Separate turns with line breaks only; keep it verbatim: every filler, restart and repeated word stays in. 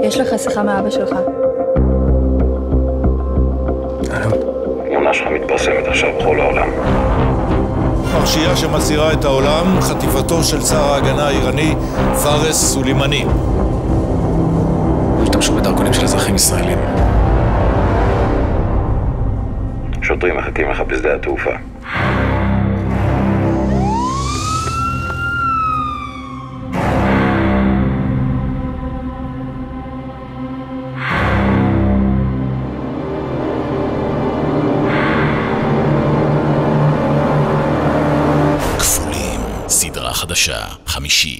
יש לך שיחה מאבא שלך.
תמונה שלך מתפרסמת עכשיו בכל העולם.
פרשייה שמסעירה את העולם, חטיפתו של שר ההגנה האיראני פארס סולימני.
השתמשו בדרכונים של אזרחים ישראלים.
שוטרים מחכים לך בשדה התעופה.
כפולים, סדרה חדשה, חמישי